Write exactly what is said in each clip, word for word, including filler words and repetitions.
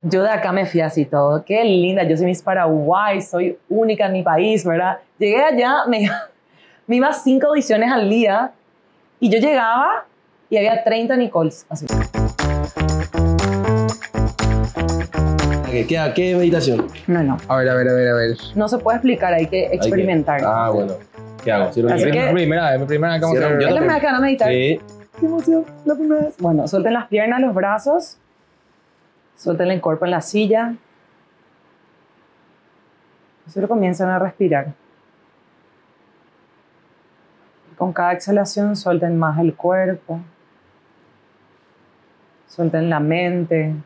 Yo de acá me fui así todo. Qué linda, yo soy Miss Paraguay, soy única en mi país, ¿verdad? Llegué allá, me, me iba a cinco audiciones al día y yo llegaba y había treinta Nicoles, así. ¿Qué, qué, qué meditación? No, no. A ver, a ver, a ver, a ver. No se puede explicar, hay que experimentar. Hay que... Ah, bueno. ¿Qué hago? ¿Cierro Así mi que- Es mi primera vez, mi primera vez que vamos a Cierro- hacer. yo ¿Es la también. primera que van a meditar? Sí. ¡Qué emoción! La primera vez. Bueno, suelten las piernas, los brazos. Suelten el cuerpo en la silla. Y solo comienzan a respirar. Con cada exhalación suelten más el cuerpo. Suelten la mente.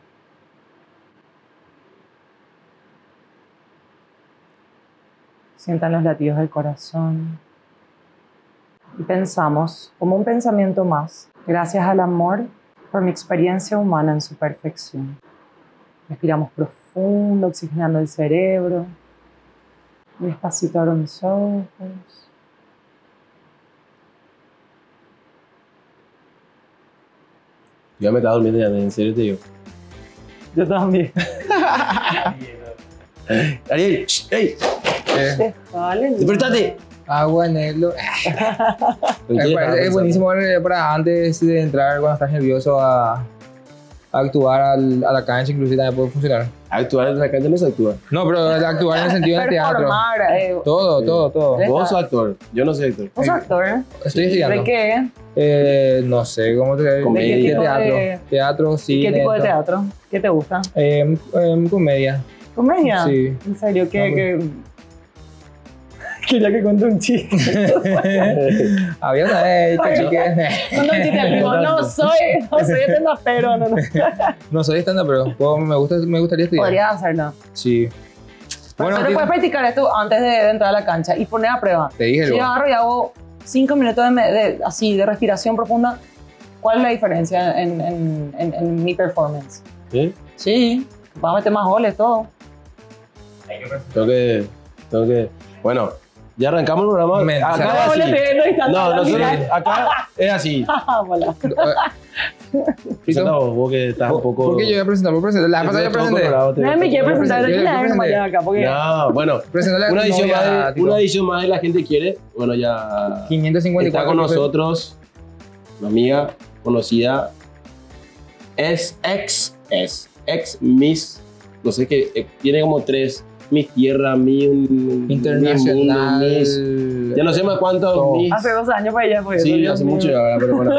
Sientan los latidos del corazón. Y pensamos, como un pensamiento más, gracias al amor por mi experiencia humana en su perfección. Respiramos profundo, oxigenando el cerebro. Y despacito abro mis ojos. Ya me estaba durmiendo ya, en serio te digo. Yo también. Ariel, shh, ¡ey! Eh, Vale, ¡Despertate! agua en el... ¿En qué Es, estaba es buenísimo para, para antes de entrar, cuando estás nervioso, a, a actuar al- a la cancha, inclusive también puede funcionar. Actuar en la cancha no se actúa. No, pero actuar en el sentido del teatro. Performar. Eh, Todo, Sí. todo, todo. ¿Eh? Vos sos actor, yo no soy actor. ¿Vos sos actor? Estoy estudiando. ¿De qué? Eh, no sé, ¿cómo te Comedia. ¿De qué tipo teatro? de- Teatro, ¿Y cine. qué tipo de todo. teatro? ¿Qué te gusta? Eh, eh, comedia. ¿Comedia? Sí. ¿En serio? ¿Qué? No, qué? Quería que cuente un chiste. Había una vez, que chique. Cuenta un chiste al vivo. No soy, no soy stand-upero, no, no. No soy stand pero puedo- me, gusta, me gustaría estudiar. Podría hacerlo. Sí. Bueno, Bueno, pero ti- puedes practicar esto antes de, de entrar a la cancha y poner a prueba. te dije Si yo luego. agarro y hago cinco minutos de, me- de- así, de respiración profunda, ¿cuál es la diferencia en, en, en, en mi performance? ¿Sí? Sí, va a meter más goles, todo. Tengo que... Tengo que... Bueno, ya arrancamos el programa. Me- Acá No, es goles así. de- no hay tanta No, nosotros habilidad. acá es así. Ah, voilà. Presenta vos, vos que estás un poco... ¿Por qué yo voy a presentar? ¿Por presentar? La pasada ya Todo presenté. colorado, te- Nadie me quiere Yo presentar, presenté, ¿quién yo es presenté. más acá? Porque No, bueno, Presentarle a una tu edición, novia, más de, tipo, una edición más de la gente quiere. Bueno, ya quinientos cincuenta y está cuatro. con nosotros una amiga conocida. Es ex, es ex Miss, no sé qué, eh, tiene como tres Miss Tierra, Miss Internacional. Miss, ya no sé más cuántos Todo. Miss. hace dos años para allá. Pues, Sí, Dios hace mío. mucho ya, ¿verdad? Pero bueno.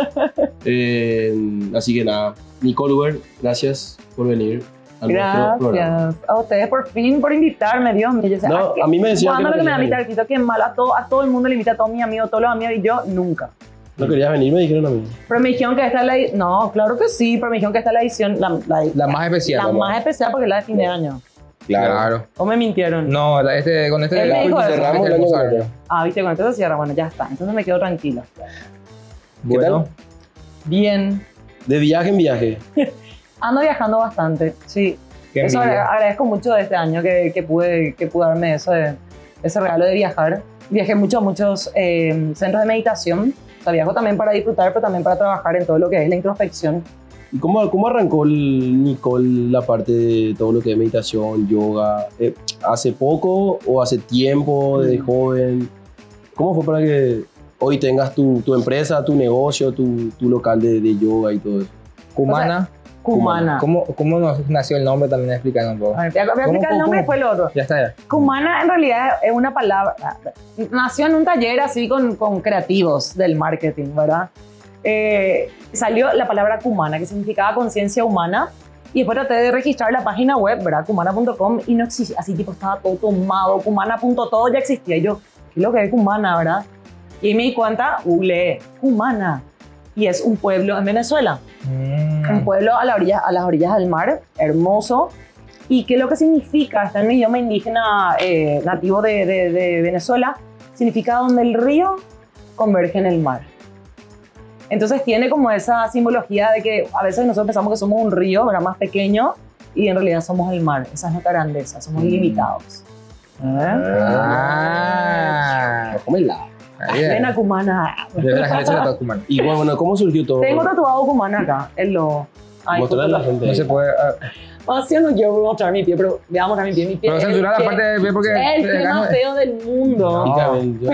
Eh, así que nada, Nicole Uber, gracias por venir a nuestro programa. Gracias a ustedes por fin por invitarme, Dios mío. Yo sé, No, ah, que- a mí me decían ¿cuándo que lo no que me da querías mi tarquito? Que mal a todo, a todo el mundo le invita a todos mis amigos, todos los amigos y yo nunca. ¿No querías venir? Me dijeron a mí. Pero me dijeron que esta es la edi- no, claro que sí, pero me dijeron que esta es la edición, la, la, La más especial. la papá. más especial porque es la de fin de año. Claro. ¿O me mintieron? No, la- este, con este Él me dijo con este eso. Cerramos el año hermoso. con ella. Ah, viste, con esto se cierra, bueno, ya está. Entonces me quedo tranquila. Bueno, Bien. De viaje en viaje. Ando viajando bastante, sí. qué Eso envidia. agra- agradezco mucho de este año que, que, pude, que pude darme eso de, ese regalo de viajar. Viajé mucho a muchos eh, centros de meditación. O sea, viajo también para disfrutar, pero también para trabajar en todo lo que es la introspección. ¿Y cómo, cómo arrancó el Nicole la parte de todo lo que es meditación, yoga? Eh, ¿Hace poco o hace tiempo, desde joven? ¿Cómo fue para que hoy tengas tu, tu empresa, tu negocio, tu, tu local de, de yoga y todo eso? Cumana. Cumana. ¿Cómo, ¿Cómo nos nació el nombre? También explican un poco. A ver, voy a voy a ¿Cómo, explicar el cómo, nombre y cómo? después el otro. Ya está, ya. Cumana en realidad es una palabra, nació en un taller así con, con creativos del marketing, ¿verdad? Eh, salió la palabra Cumana, que significaba conciencia humana, y después traté de registrar la página web, ¿verdad? Cumana punto com, y no existía, así tipo estaba todo tomado, Cumana punto todo ya existía, y yo, ¿qué es lo que es Cumana, verdad? Y ahí me di cuenta, googleé, Cumana, y es un pueblo en Venezuela. Mm. Un pueblo a, la orilla, a las orillas del mar, hermoso. ¿Y qué es lo que significa? Está en un idioma indígena eh, nativo de, de- de Venezuela. Significa donde el río converge en el mar. Entonces tiene como esa simbología de que a veces nosotros pensamos que somos un río, ¿verdad? Más pequeño, y en realidad somos el mar. Esa es nuestra grandeza, somos ilimitados. Ah. Cómela. Ahí es. Ven a Cumana. De la gente se trata de Cumana. Y bueno, bueno, ¿cómo surgió todo? Tengo tatuado Cumana acá, el logo. Ay, Mostrarle a la gente. No se puede. ah, Así no quiero mostrar mi pie, pero voy a mostrar mi pie. Mi pie Pero es censurar la el parte de pie porque... pie- el pie acá más no- feo del mundo. No. Dígame, yo-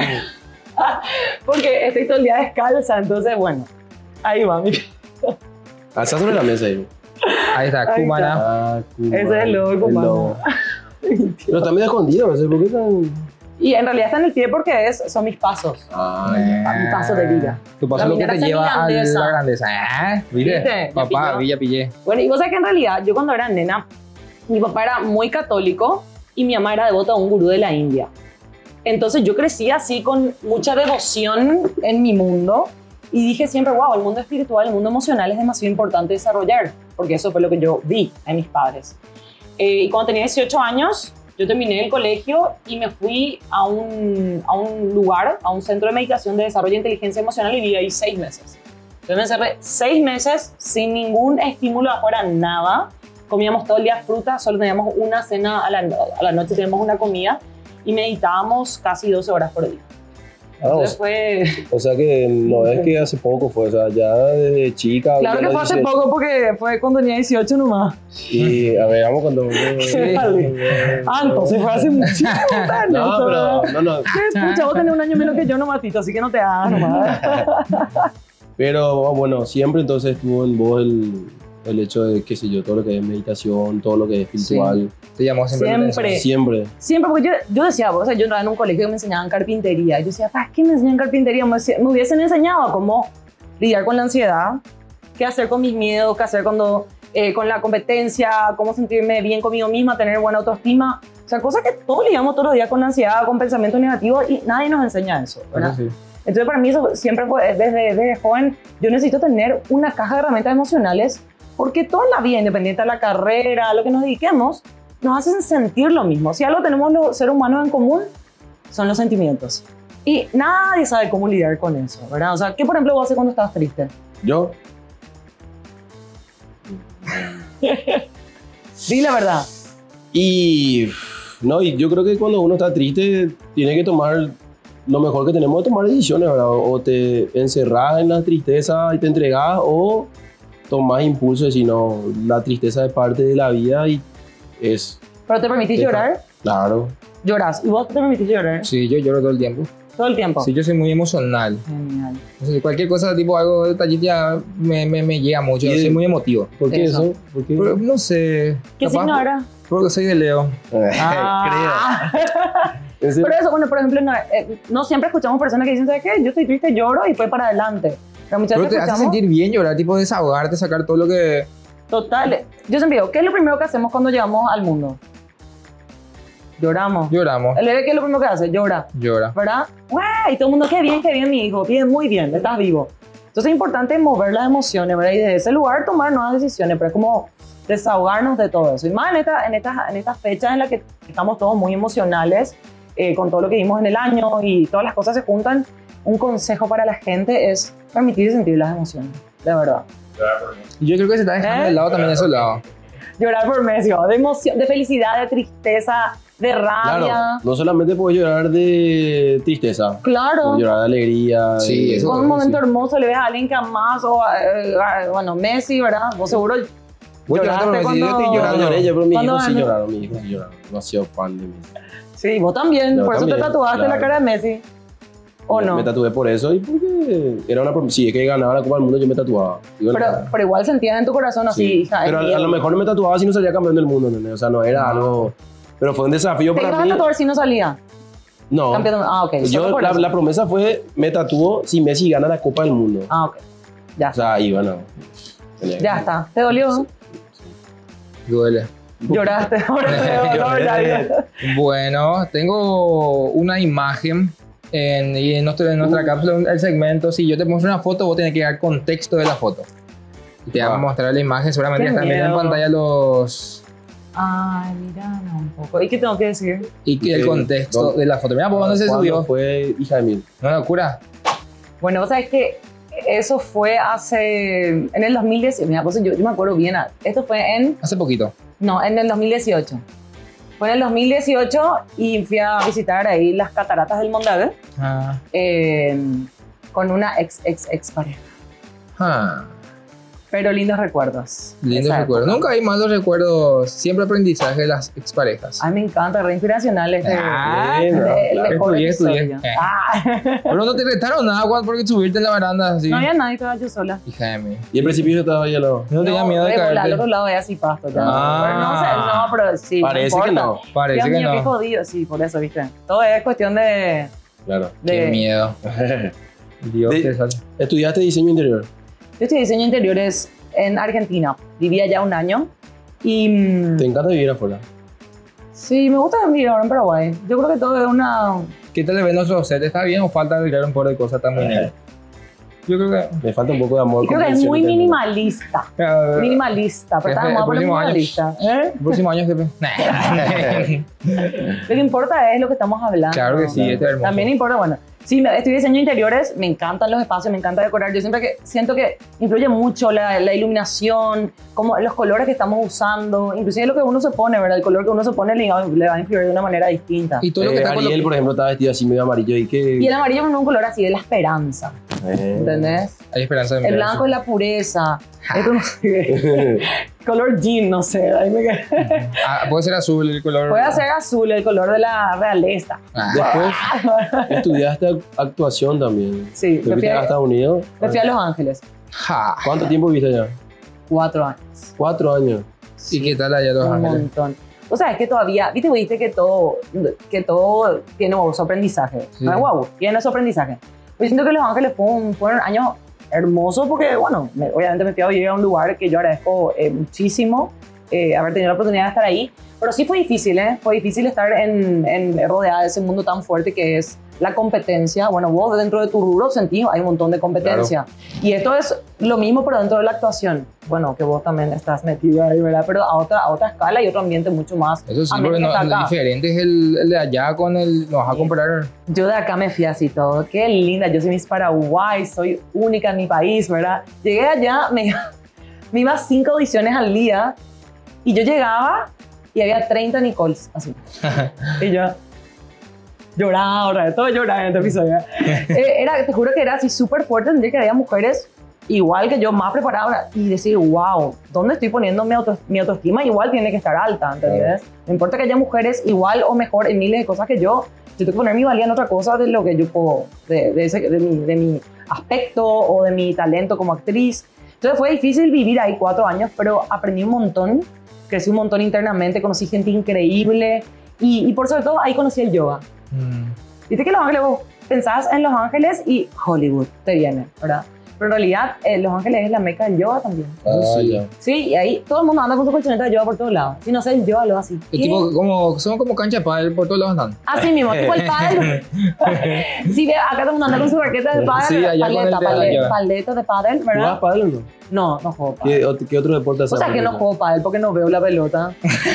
Porque estoy todo el día descalza, entonces bueno, ahí va mi pie. Ah, está sobre la mesa ahí. Ahí está, Ahí Kumana. Ah, Kumana. Ese es el logo de El Kumana. logo. Pero está medio escondido, ¿sí? ¿Por qué tan...? Y en realidad está en el pie porque es, son mis pasos. Ah, Mi paso de vida. Tu paso La lo que te minera lleva a semigrandeza. la grandeza. ¿Eh? ¿Viste? ¿Viste? Ya Papá, pilló. Villa pillé. Bueno, y vos sabés que en realidad yo cuando era nena, mi papá era muy católico y mi mamá era devota a un gurú de la India. Entonces yo crecí así con mucha devoción en mi mundo y dije siempre, wow, el mundo espiritual, el mundo emocional es demasiado importante desarrollar, porque eso fue lo que yo vi en mis padres. Eh, y cuando tenía dieciocho años, yo terminé el colegio y me fui a un, a un lugar, a un centro de meditación de desarrollo de inteligencia emocional y viví ahí seis meses. Entonces me encerré seis meses sin ningún estímulo afuera, nada. Comíamos todo el día fruta, solo teníamos una cena a la, a la noche, teníamos una comida y meditábamos casi doce horas por día. Entonces vamos. fue... O sea que no es que hace poco fue, o sea, ya desde chica. Claro ya que a fue los hace dieciocho. poco porque fue cuando tenía dieciocho nomás. Y a ver, vamos cuando. Ah, entonces fue hace muchísimo años. No, pero no, no. ¿Qué pucha? Vos tenés un año menos que yo, no, Matito, así que no te hagas nomás. Pero bueno, siempre entonces estuvo en vos el, el hecho de, qué sé yo, todo lo que es meditación, todo lo que es espiritual. Te llamó siempre. la Siempre. atención. Siempre. Siempre, porque yo, yo decía, o sea, yo entraba en un colegio que me enseñaban carpintería. Y yo decía, ¿para qué me enseñan carpintería? Me, decía- me hubiesen enseñado a cómo lidiar con la ansiedad, qué hacer con mis miedos, qué hacer cuando, eh, con la competencia, cómo sentirme bien conmigo misma, tener buena autoestima. O sea, cosas que todos lidiamos todos los días con la ansiedad, con pensamientos negativos y nadie nos enseña eso, ¿verdad? Eso sí. Entonces, para mí, eso siempre fue, desde, desde joven, yo necesito tener una caja de herramientas emocionales porque toda la vida, independiente de la carrera, a lo que nos dediquemos, nos hacen sentir lo mismo. Si algo tenemos los seres humanos en común, son los sentimientos. Y nadie sabe cómo lidiar con eso, ¿verdad? O sea, ¿qué, por ejemplo, vos haces cuando estás triste? Yo, Di la verdad. y no, y yo creo que cuando uno está triste, tiene que tomar lo mejor que tenemos es tomar decisiones, ¿verdad? O te encerrás en la tristeza y te entregás, o tomás impulso de decir, no, la tristeza es parte de la vida y es, ¿Pero te permitís Deja. llorar? claro. Lloras. ¿Y vos te permitís llorar? Sí, yo lloro todo el tiempo. Todo el tiempo. Sí, yo soy muy emocional. Genial. Entonces, cualquier cosa, tipo algo detallito ya me, me, me llega mucho. ¿Y Yo de- soy muy emotivo. ¿Por qué Eso. eso? ¿Por qué? Pero, no sé. ¿Qué capaz signo era? Porque soy de Leo. Ah. Creo. ¿En serio? Pero eso, bueno, por ejemplo, no, eh, no siempre escuchamos personas que dicen, ¿sabes qué? Yo estoy triste, lloro y fue para adelante. Pero muchas Pero veces te hace escuchamos, sentir bien llorar, tipo desahogarte, sacar todo lo que... total. Yo siempre digo, ¿qué es lo primero que hacemos cuando llegamos al mundo? Lloramos. Lloramos. El bebé, ¿qué es lo primero que hace? Llora, Llora. ¿verdad? ¡Guay! Y todo el mundo, qué bien, qué bien, mi hijo, bien, muy bien, estás vivo. Entonces es importante mover las emociones, ¿verdad? Y desde ese lugar tomar nuevas decisiones, pero es como desahogarnos de todo eso. Y más en estas en esta, en esta fecha en la que estamos todos muy emocionales, eh, con todo lo que vimos en el año y todas las cosas se juntan, un consejo para la gente es permitir sentir las emociones, de verdad. Y yo creo que se está dejando ¿Eh? de lado también ese lado. Llorar por Messi, ¿no? de emoción, de felicidad, de tristeza, de rabia. Claro, no solamente puedes llorar de tristeza, Claro. puedes llorar de alegría. Sí, de- eso- Con un momento sí. hermoso le ves a alguien que amás o, eh, eh, bueno, Messi, ¿verdad? Vos seguro Vos lloraste lloraste por Messi, yo estoy cuando- Yo no llorando. lloré, yo, pero mis ¿Cuándo hijos sí ganó? lloraron, mis hijos sí lloraron. Demasiado fan de mí. Sí, vos también, Yo por eso también, te tatuaste claro. la cara de Messi. ¿O Me- no? Me tatué por eso y porque era una prom- si es que ganaba la Copa del Mundo yo me tatuaba. Y bueno, Pero, pero igual sentías en tu corazón así, sí. hija. Pero es a, a mío. lo mejor no me tatuaba si no salía campeón del mundo, ¿entendés? O sea, no era algo... Pero fue un desafío ¿Te para ibas a mí. tatuar si no salía? No. Campeón del- Ah, ok. solo Yo, por la, eso. la promesa fue, me tatúo si Messi gana la Copa del Mundo. Ah, ok. Ya O sea, ahí, bueno. tenía que- Ya está. ¿Te dolió? Duele. Lloraste. No, ya, ya. Bueno, tengo una imagen en, y en, nuestro- en nuestra Uh. cápsula, el segmento. Si yo te muestro una foto, vos tenés que dar contexto de la foto. Y te Ah. vamos a mostrar la imagen. Seguramente Qué ya están viendo en miedo. pantalla los... Ay, mira, no, un poco. ¿Y qué tengo que decir? Y que el Sí. contexto ¿Dónde? de la foto. Mira, ¿por dónde se ¿Cuándo subió? fue hija de mil? ¿Una locura? Bueno, vos sabés que eso fue hace... En el dos mil diez. Mira, pues yo, yo me acuerdo bien. Esto fue en... Hace poquito. No, en el dos mil dieciocho. Fue en el dos mil dieciocho y fui a visitar ahí las cataratas del Mondave Ah. eh, con una ex, ex, ex pareja. Ah. Pero lindos recuerdos. Lindos Esa recuerdos. época. Nunca hay malos recuerdos. Siempre aprendizaje de las exparejas. Ay, me encanta, re inspiracional este. Ah, de- claro, el claro. mejor Estudié, estudié. episodio. Eh. Ah. Pero no te retaron nada Juan, porque subirte en la baranda así. No había nadie, estaba yo sola. Hija de mí. Y el precipicio estaba ahí al lado. No tenía miedo de re, Al caerte. otro lado es así pasto ya. Ah. Pero no sé, no, pero sí. Parece no que importa. no. Parece Dios que mío, qué no. jodido, sí, por eso, viste. Todo es cuestión de. Claro. de Qué miedo. Dios De- te salve. ¿Estudiaste diseño interior? Yo estudié diseño de interiores en Argentina. Vivía ya un año. Y. mm, ¿Te encanta vivir afuera? Sí, me gusta vivir ahora en Paraguay. Yo creo que todo es una. ¿Qué tal le ven nuestros set? ¿Está bien o falta arreglar un par de cosas tan muy negras? Yo creo que... Me falta un poco de amor. Yo creo que es comprensión muy y ternura. minimalista. Eh, Minimalista, pero Jefe, está de moda el poner próximo año. minimalista. ¿Eh? El próximo año, jefe. Nah. Lo que importa es lo que estamos hablando. Claro que sí, Claro. este es hermoso. También importa, bueno, sí, me- estudié diseño de interiores, me encantan los espacios, me encanta decorar. Yo siempre que siento que influye mucho la, la iluminación, como los colores que estamos usando, inclusive lo que uno se pone, ¿verdad? El color que uno se pone le, va- le va a influir de una manera distinta. Y todo lo que Eh, está Ariel, colo- por ejemplo, estaba vestido así medio amarillo y que... Y el amarillo no es un color así de la esperanza, Eh. ¿entendés? Hay esperanza de El mirar blanco es la pureza. Esto no sé. Color jean, no sé. Ahí me quedé. eso. Ah, puede ser azul el color. Puede ser azul, el color de la realeza. Ah, Después estudiaste ac- actuación también. Sí, ¿Te me fui, fuiste a a, Estados Unidos? me fui a Los Ángeles. ja. ¿Cuánto tiempo viviste allá? Cuatro años. Cuatro años. ¿Y qué tal allá Los Un Ángeles? montón. O sea, es que todavía, viste, viste que todo, que todo tiene wow, su aprendizaje. Sí. No es wow, tiene su aprendizaje. Yo siento que Los Ángeles fue un, fue un año hermoso porque, bueno, me- obviamente me fui a vivir a un lugar que yo agradezco eh, muchísimo eh, haber tenido la oportunidad de estar ahí. Pero sí fue difícil, ¿eh? Fue difícil estar en, en rodeada de ese mundo tan fuerte que es la competencia. Bueno, vos dentro de tu rubro sentís, hay un montón de competencia. Y esto es lo mismo, pero dentro de la actuación. Bueno, que vos también estás metido ahí, ¿verdad? Pero a otra, a otra escala y otro ambiente mucho más. Eso sí, ameno porque que no, está lo acá. diferente es el, el de allá con el... Nos vas a comparar... Yo de acá me fui así todo. Qué linda, yo soy Miss Paraguay, soy única en mi país, ¿verdad? Llegué allá, me, me iba a cinco audiciones al día y yo llegaba y había treinta Nicoles, así. Y yo lloraba, otra vez, todo lloraba en este episodio. Eh, era, te juro que era así súper fuerte, entender que había mujeres igual que yo, más preparadas y decir, wow, ¿dónde estoy poniendo mi, auto, mi autoestima? Igual tiene que estar alta, ¿entendés? No importa que haya mujeres igual o mejor en miles de cosas que yo, yo tengo que poner mi valía en otra cosa de lo que yo puedo, de, de, ese, de, mi, de mi aspecto o de mi talento como actriz. Entonces fue difícil vivir ahí cuatro años, pero aprendí un montón, crecí un montón internamente, conocí gente increíble y, y por sobre todo ahí conocí el yoga. Mm. Viste que Los Ángeles, vos pensás en Los Ángeles y Hollywood te viene, ¿verdad? Pero en realidad eh, Los Ángeles es la meca del yoga también. Ah, sí. ya. Sí, y ahí todo el mundo anda con su colchoneta de yoga por todos lados. Si no sé el yoga, lo así. Es tipo, como, son como cancha de pádel por todos lados andan. Así mismo, tipo el pádel. Sí, ve, acá todo el mundo anda con su raqueta de pádel, Sí, allá con el paleta, de la paleta, yoga. paleta de pádel, ¿Jugabas ¿verdad? pádel o no? No, no juego pádel. ¿Qué, ot- qué otro deporte haces? O sea que no juego pádel porque no veo la pelota.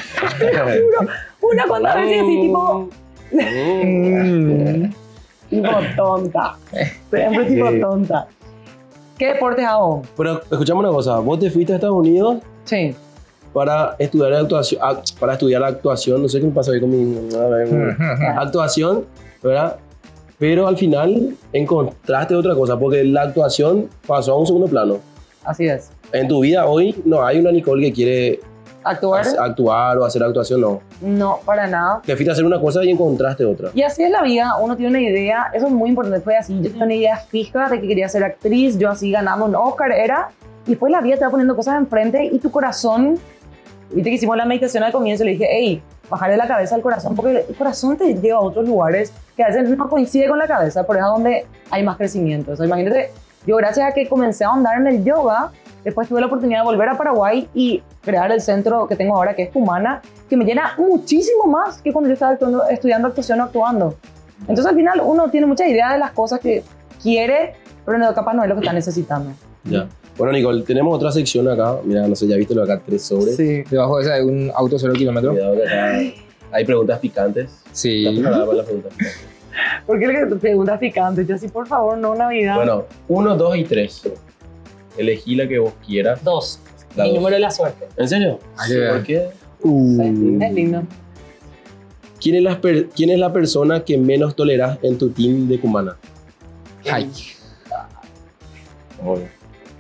Una cuanta veces así, tipo, Mm. tipo tonta. Siempre tipo Sí. tonta. ¿Qué deportes hago? Pero escuchame una cosa, vos te fuiste a Estados Unidos Sí. para estudiar actuación, ah, para estudiar actuación, no sé qué me pasa hoy con mi a ver, actuación, ¿verdad? Pero al final encontraste otra cosa, porque la actuación pasó a un segundo plano. Así es. En tu vida hoy no hay una Nicole que quiere Actuar, hacer- actuar o hacer actuación, no. no, para nada. Te fuiste a hacer una cosa y encontraste otra. Y así es la vida, uno tiene una idea, eso es muy importante, fue así, yo tenía una idea fija de que quería ser actriz, yo así ganando un Oscar, era, y después la vida te va poniendo cosas enfrente y tu corazón, viste que hicimos la meditación al comienzo, le dije, hey, bajarle la cabeza al corazón, porque el corazón te lleva a otros lugares que a veces no coincide con la cabeza, pero es donde hay más crecimiento. O sea, imagínate, yo gracias a que comencé a ahondar en el yoga, después tuve la oportunidad de volver a Paraguay y crear el centro que tengo ahora, que es Cumana, que me llena muchísimo más que cuando yo estaba actuando, estudiando actuación o actuando. Entonces al final uno tiene mucha idea de las cosas que quiere, pero no, capaz no es lo que está necesitando. Ya. Bueno, Nicole, tenemos otra sección acá. Mira, no sé, ya viste lo de acá, tres sobres. Sí. Debajo de esa hay un auto cero kilómetros. Cuidado que acá hay preguntas picantes. Sí. ¿Estás preparada para las preguntas picantes? ¿Por qué le preguntas picante? Yo sí, por favor, no Navidad. Bueno, uno, dos y tres. Elegí la que vos quieras. Dos. La Mi dos. número de la suerte. ¿En serio? Ay, de ¿Por qué? Es lindo. ¿Quién es, la per- ¿Quién es la persona que menos tolerás en tu team de Cumana? Ay. Obvio.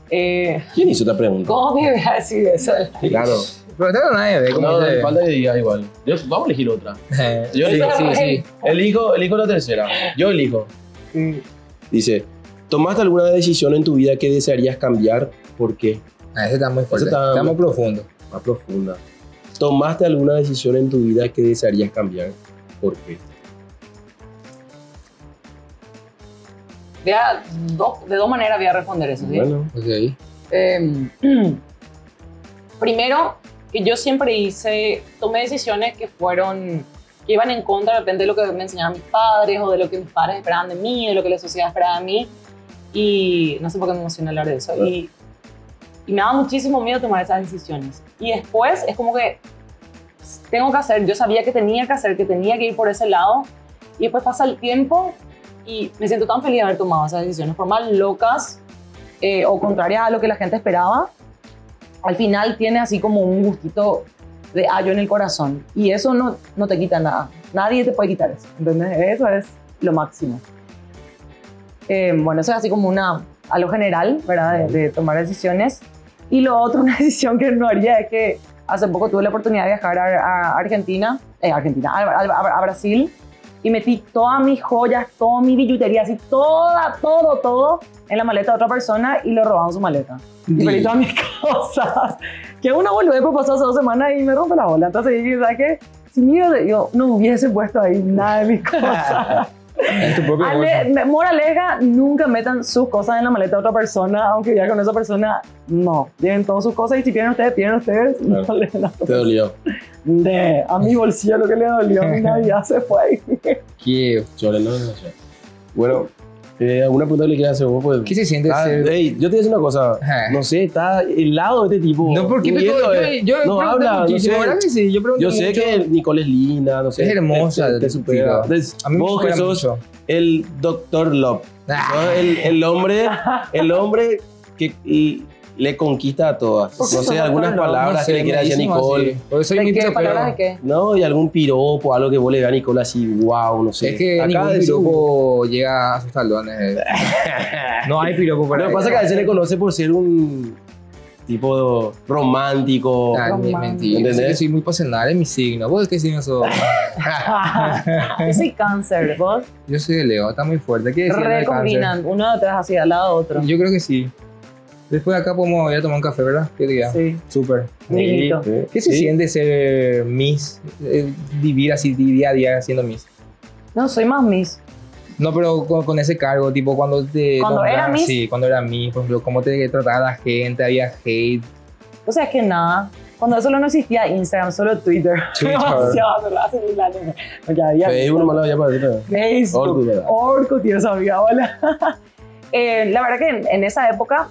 Eh, ¿Quién hizo esta pregunta? ¿Cómo me voy a decir eso? Claro. Pero esto no nadie ve cómo No, dice. falta que digas igual. Yo- vamos a elegir otra. Yo sí, elijo. sí, sí. Elijo, elijo la tercera. Yo elijo. Sí. Dice, ¿tomaste alguna decisión en tu vida que desearías cambiar? ¿Por qué? Ah, ese está muy fuerte. Ese está- Está muy profundo. Más profunda. ¿Tomaste alguna decisión en tu vida que desearías cambiar? ¿Por qué? Voy a- do- de dos maneras voy a responder eso. ¿sí? Bueno, Ok. Eh, primero, que yo siempre hice, tomé decisiones que fueron, que iban en contra de repente de lo que me enseñaban mis padres o de lo que mis padres esperaban de mí, de lo que la sociedad esperaba de mí. Y no sé por qué me emociona hablar de eso. Y, y me daba muchísimo miedo tomar esas decisiones. Y después es como que tengo que hacer, yo sabía que tenía que hacer, que tenía que ir por ese lado. Y después pasa el tiempo y me siento tan feliz de haber tomado esas decisiones, por más locas eh, o contrarias a lo que la gente esperaba. Al final tiene así como un gustito de hallo en el corazón. Y eso no, no te quita nada. Nadie te puede quitar eso. ¿Entendés? Eso es lo máximo. Eh, bueno, eso es así como una, algo general, ¿verdad? De, de tomar decisiones. Y lo otro, una decisión que no haría es que hace poco tuve la oportunidad de viajar a, a Argentina, eh, Argentina, a, a- a Brasil, y metí todas mis joyas, toda mi billutería, así toda, todo, todo en la maleta de otra persona y lo robaron su maleta. Y Sí. perdí todas mis cosas. Que una boludez pues pasó hace dos semanas y me rompe la bola. Entonces dije, ¿sabes qué? Si miro, yo no hubiese puesto ahí nada de mis cosas. En tu propio Ale, bolso. me- moraleja, nunca metan sus cosas en la maleta de otra persona, aunque ya con esa persona, no. Lleven todas sus cosas y si tienen ustedes, tienen ustedes. Claro. No le den a te otra dolió. de, a mi bolsillo lo que le dolió, mi Navidad se fue ahí. ¿Qué, Chole, no, no, no. Bueno, eh, ¿alguna pregunta que le quieras hacer vos? Pues, ¿Qué se siente Ah, ser...? ey, yo te voy a decir una cosa. Ajá. No sé, está helado este tipo. No, porque me Huyendo, yo, eh. yo, yo no pregunté habla, no muchísimo, sé. ¿verdad que sí? Yo pregunté Yo sé mucho. que Nicole es linda, no sé. Es hermosa, Te, te, te supera. chico. Des- A mí me vos que supera sos mucho. el doctor Love. Ah. ¿no? El, el hombre, el hombre que y, le conquista a todas. ¿Por qué No sos sé, algunas doctor Love? palabras No que sé, le quiera decir a buenísimo Nicole. así. Porque soy ¿De muy qué? piropero. ¿Palabras de qué? No, y algún piropo, algo que vos le veas a Nicole así, wow, no sé. Es que Acá ningún decís- piropo llega a sus talones. eh. No hay piropo para Lo que pasa es que a veces le conoce por ser un tipo romántico. Ah, ni- Romántico. mentira. ¿Entendés? Es que soy muy pasional en mi signo. ¿Vos qué signo sos? Yo soy cáncer, vos Yo soy de Leo, está muy fuerte. ¿Qué decían del cáncer? recombinan, uno detrás así al lado de otro. Yo creo que sí. Después de acá podemos ir a tomar un café, ¿verdad? ¿Qué día? Sí. Súper. Miguelito. Sí. ¿Qué se Sí. siente ser Miss? Eh, vivir así día a día siendo Miss. No, soy más Miss. No, pero con, con ese cargo, tipo cuando te... ¿Cuando era nombraban- Miss? Sí, cuando era Miss, por ejemplo, cómo te trataba la gente, había hate. O sea, es que nada. Cuando solo no existía Instagram, solo Twitter. Twitter. Demasiado, ¿verdad? Hace mil años. Ya había Facebook no me lo voy a para Facebook. Orkut, ¿verdad? Orkut, tío, sabía, hola. Eh, la verdad que en, en esa época,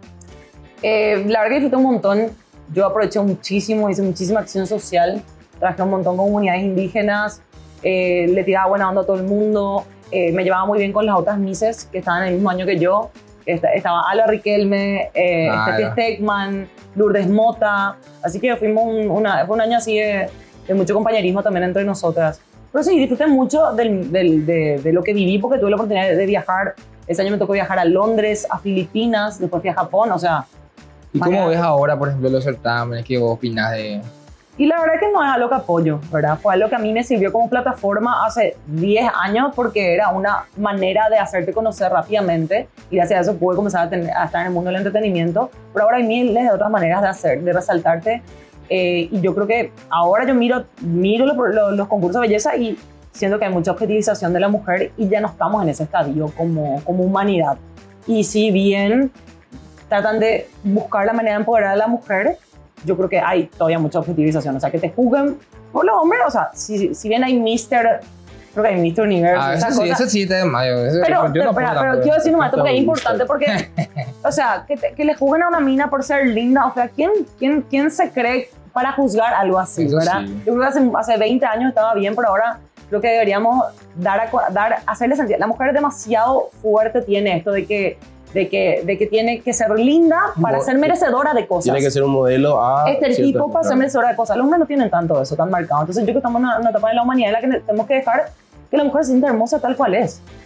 eh, la verdad que disfruté un montón. Yo aproveché muchísimo, hice muchísima acción social. Trabajé un montón con comunidades indígenas. eh, le tiraba buena onda a todo el mundo. eh, me llevaba muy bien con las otras Misses que estaban en el mismo año que yo. Esta- Estaba Ala Riquelme, eh, Ah, Steffi ya. Stegman, Lourdes Mota. Así que fuimos un, una, fue un año así de, de mucho compañerismo también entre nosotras. Pero sí, disfruté mucho del, del- de, de lo que viví porque tuve la oportunidad de, de viajar. Ese año me tocó viajar a Londres, a Filipinas, después fui a Japón, o sea... ¿Y cómo Vaya. ves ahora, por ejemplo, los certámenes? ¿Qué vos opinás de...? Y la verdad que no es algo que apoyo, ¿verdad? Fue algo que a mí me sirvió como plataforma hace diez años porque era una manera de hacerte conocer rápidamente y gracias a eso pude comenzar a, tener- a estar en el mundo del entretenimiento. Pero ahora hay miles de otras maneras de hacer, de resaltarte. eh, y yo creo que ahora yo miro, miro los, los- los concursos de belleza y siento que hay mucha objetivización de la mujer y ya no estamos en ese estadio como, como humanidad. Y si bien tratan de buscar la manera de empoderar a la mujer, yo creo que hay todavía mucha objetivización, o sea, que te juzguen por los hombres, o sea, si, si bien hay mister, creo que hay mister Universo, Ah, eso esas sí, cosas, eso sí está de mayo. Eso, pero, yo pero, no pero, puedo pero tanto. quiero decir un momento porque es Está importante porque, o sea, que, te- que le juzguen a una mina por ser linda, o sea, ¿quién, quién, quién se cree para juzgar algo así, Eso verdad? sí. Yo creo que hace, hace veinte años estaba bien, pero ahora creo que deberíamos dar, a, co- dar hacerle sentir, la mujer es demasiado fuerte, tiene esto de que, de que, de que tiene que ser linda para Mo- ser merecedora de cosas. Tiene que ser un modelo a... Estereotipo cierta- para ser merecedora de cosas. Los hombres no tienen tanto eso, tan marcado. Entonces yo creo que estamos en una, una etapa de la humanidad en la que tenemos que dejar que la mujer se sienta hermosa tal cual es.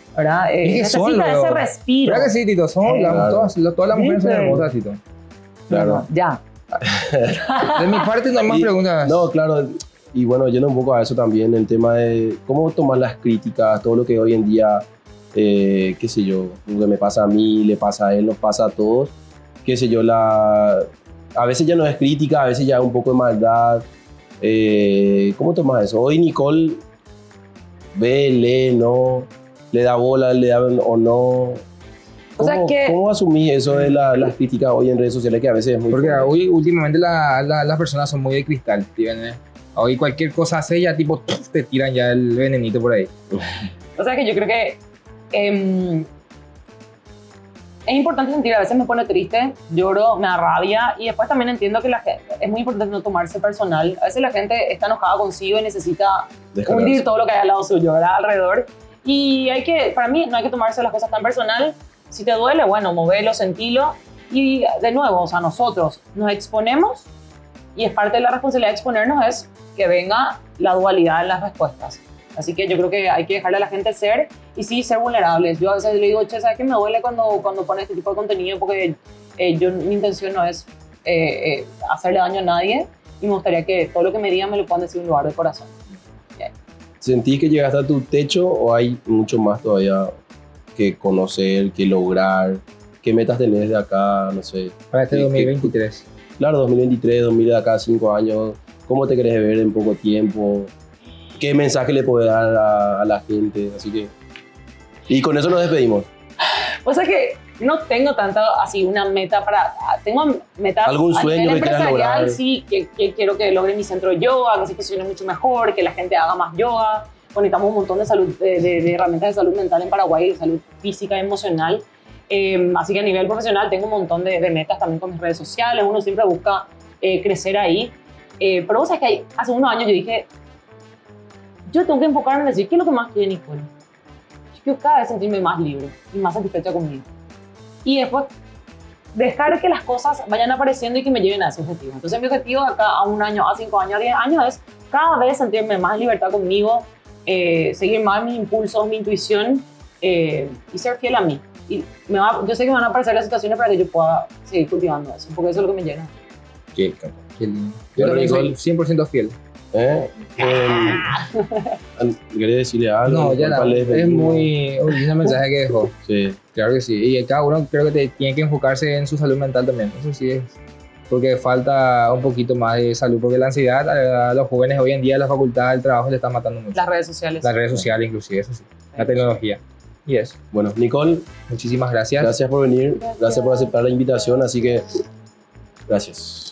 ¿verdad? Eh, Es que necesita son, ese luego. respiro. ¿Verdad que sí, Tito? Son, Eh, las- claro. todas, lo- todas las mujeres son ¿Viste? hermosas, Tito. Claro. Ya. De mi parte no hay más Y- preguntas. No, claro. Y bueno, yendo un poco a eso también, el tema de cómo tomar las críticas, todo lo que hoy en día, eh, qué sé yo, lo que me pasa a mí, le pasa a él, nos pasa a todos, qué sé yo, la, a veces ya no es crítica, a veces ya es un poco de maldad. Eh, ¿Cómo tomas eso? Hoy Nicole ve, lee, no, le da bola, le da o no. O sea ¿Cómo, que- ¿Cómo asumís eso de la- las críticas hoy en redes sociales que a veces es muy Porque fuerte? hoy últimamente la- la- las personas son muy de cristal, ¿entiendes? Hoy cualquier cosa hace ya tipo ¡tuf! Te tiran ya el venenito por ahí. O sea que yo creo que em, es importante sentir, a veces me pone triste, lloro, me da rabia y después también entiendo que la gente, es muy importante no tomarse personal. A veces la gente está enojada consigo y necesita Descargarse. hundir todo lo que hay al lado suyo, ¿verdad? Alrededor. Y hay que, para mí no hay que tomarse las cosas tan personal. Si te duele, bueno, movelo, sentilo. Y de nuevo, o sea, nosotros nos exponemos y es parte de la responsabilidad de exponernos es que venga la dualidad en las respuestas. Así que yo creo que hay que dejarle a la gente ser y sí ser vulnerables. Yo a veces le digo, che, ¿sabes qué? Me duele cuando, cuando pones este tipo de contenido porque eh, yo, mi intención no es eh, eh, hacerle daño a nadie y me gustaría que todo lo que me digan me lo puedan decir en un lugar de corazón. ¿Sentís que llegaste a tu techo o hay mucho más todavía que conocer, que lograr? ¿Qué metas tenés de acá? No sé. Para este Sí, dos mil veintitrés. Claro, dos mil veintitrés, dos mil de acá a cinco años. ¿Cómo te querés ver en poco tiempo? ¿Qué mensaje le puedes dar a, a la gente? Así que... Y con eso nos despedimos. O sea que no tengo tanto así una meta para... Tengo metas... ¿Algún a sueño nivel que quieras empresarial, lograr? sí, que, que quiero que logre mi centro de yoga, que se posicione mucho mejor, que la gente haga más yoga. Conectamos un montón de, salud, de, de- de herramientas de salud mental en Paraguay, de salud física y emocional. Eh, así que a nivel profesional tengo un montón de, de metas también con mis redes sociales. Uno siempre busca eh, crecer ahí. Eh, pero vos sabés que hay- hace unos años yo dije, yo tengo que enfocarme en decir, ¿qué es lo que más quiere Nicole? Yo quiero cada vez sentirme más libre y más satisfecha conmigo. Y después dejar que las cosas vayan apareciendo y que me lleven a ese objetivo. Entonces mi objetivo de acá a un año, a cinco años, a diez años es cada vez sentirme más en libertad conmigo, eh, seguir más mis impulsos, mi intuición eh, y ser fiel a mí. Y me va, yo sé que me van a aparecer las situaciones para que yo pueda seguir cultivando eso, porque eso es lo que me llena. ¿Qué? Qué lindo. Yo Bueno, también soy Nicole. cien por ciento fiel. ¿Eh? Eh, ¿Querés decirle algo? No, ya Para no. darle Es feliz. muy un lindo mensaje que dejó. Sí. Claro que sí. Y cada uno creo que te- tiene que enfocarse en su salud mental también. Eso sí es. Porque falta un poquito más de salud. Porque la ansiedad a, a los jóvenes hoy en día, la facultad, el trabajo le está matando mucho. Las redes sociales. Las redes sociales inclusive, eso sí. La tecnología. Y eso. Bueno, Nicole, Muchísimas gracias. gracias por venir. Gracias. Gracias por aceptar la invitación. Así que, gracias.